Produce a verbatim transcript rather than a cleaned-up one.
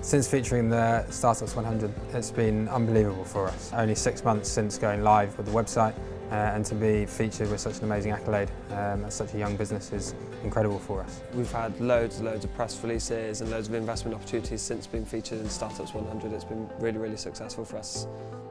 Since featuring the Startups one hundred, it's been unbelievable for us. Only six months since going live with the website, uh, and to be featured with such an amazing accolade um, as such a young business is incredible for us. We've had loads and loads of press releases and loads of investment opportunities since being featured in Startups one hundred. It's been really, really successful for us.